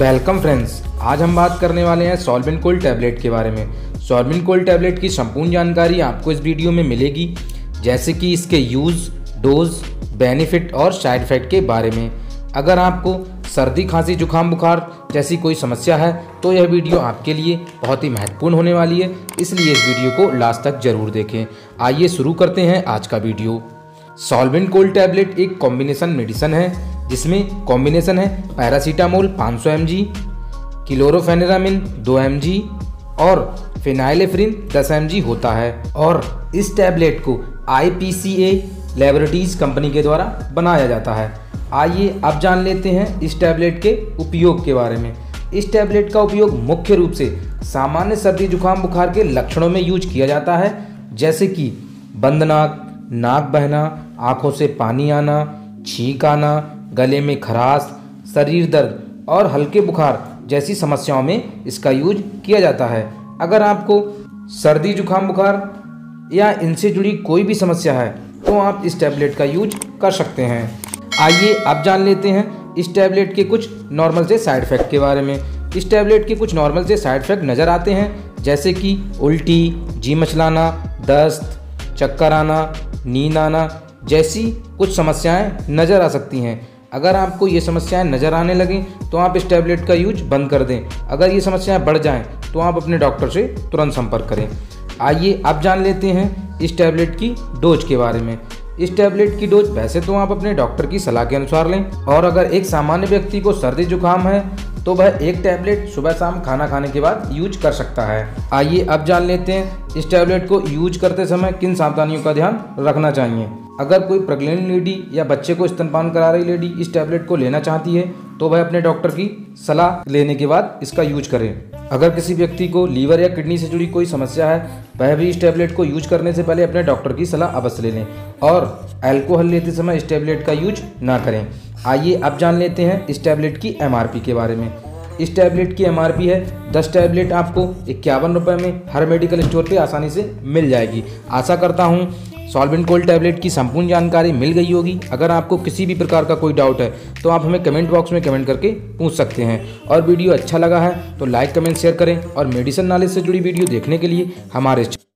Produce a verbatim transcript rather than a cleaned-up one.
Welcome friends, आज हम बात करने वाले हैं सॉल्वेंट कोल्ड टैबलेट के बारे में। सॉल्वेंट कोल्ड टैबलेट की संपूर्ण जानकारी आपको इस वीडियो में मिलेगी, जैसे कि इसके यूज़, डोज, बेनिफिट और साइड इफ़ेक्ट के बारे में। अगर आपको सर्दी, खांसी, जुकाम, बुखार जैसी कोई समस्या है तो यह वीडियो आपके लिए बहुत ही महत्वपूर्ण होने वाली है, इसलिए इस वीडियो को लास्ट तक जरूर देखें। आइए शुरू करते हैं आज का वीडियो। सॉल्वेंट कोल्ड टैबलेट एक कॉम्बिनेशन मेडिसिन है जिसमें कॉम्बिनेशन है पैरासीटामोल पाँच सौ एम जी, क्लोरोफेनेरामिन दो एम जी और फिनाइलेफ्रिन दस एम जी होता है और इस टैबलेट को I P C A laboratories company के द्वारा बनाया जाता है। आइए अब जान लेते हैं इस टैबलेट के उपयोग के बारे में। इस टैबलेट का उपयोग मुख्य रूप से सामान्य सर्दी, जुकाम, बुखार के लक्षणों में यूज किया जाता है, जैसे कि बंद नाक, नाक बहना, आँखों से पानी आना, छींक आना, गले में खराश, शरीर दर्द और हल्के बुखार जैसी समस्याओं में इसका यूज किया जाता है। अगर आपको सर्दी, जुकाम, बुखार या इनसे जुड़ी कोई भी समस्या है तो आप इस टैबलेट का यूज कर सकते हैं। आइए अब जान लेते हैं इस टैबलेट के कुछ नॉर्मल से साइड इफ़ेक्ट के बारे में। इस टैबलेट के कुछ नॉर्मल से साइड इफ़ेक्ट नज़र आते हैं, जैसे कि उल्टी, जी मचलाना, दस्त, चक्कर आना, नींद आना जैसी कुछ समस्याएं नज़र आ सकती हैं। अगर आपको ये समस्याएं नज़र आने लगें तो आप इस टैबलेट का यूज बंद कर दें। अगर ये समस्याएं बढ़ जाएं तो आप अपने डॉक्टर से तुरंत संपर्क करें। आइए अब जान लेते हैं इस टैबलेट की डोज के बारे में। इस टैबलेट की डोज वैसे तो आप अपने डॉक्टर की सलाह के अनुसार लें, और अगर एक सामान्य व्यक्ति को सर्दी जुकाम है तो वह एक टैबलेट सुबह शाम खाना खाने के बाद यूज कर सकता है। आइए अब जान लेते हैं इस टैबलेट को यूज करते समय किन सावधानियों का ध्यान रखना चाहिए। अगर कोई प्रेग्नेंट लेडी या बच्चे को स्तनपान करा रही लेडी इस टैबलेट को लेना चाहती है तो वह अपने डॉक्टर की सलाह लेने के बाद इसका यूज करें। अगर किसी व्यक्ति को लीवर या किडनी से जुड़ी कोई समस्या है वह भी इस टैबलेट को यूज करने से पहले अपने डॉक्टर की सलाह अवश्य ले लें, और अल्कोहल लेते समय इस टैबलेट का यूज ना करें। आइए अब जान लेते हैं इस टैबलेट की एम आर पी के बारे में। इस टैबलेट की एम आर पी है दस टैबलेट आपको इक्यावन रुपये में हर मेडिकल स्टोर पे आसानी से मिल जाएगी। आशा करता हूँ सॉल्वेंट कोल्ड टैबलेट की संपूर्ण जानकारी मिल गई होगी। अगर आपको किसी भी प्रकार का कोई डाउट है तो आप हमें कमेंट बॉक्स में कमेंट करके पूछ सकते हैं, और वीडियो अच्छा लगा है तो लाइक, कमेंट, शेयर करें, और मेडिसिन नॉलेज से जुड़ी वीडियो देखने के लिए हमारे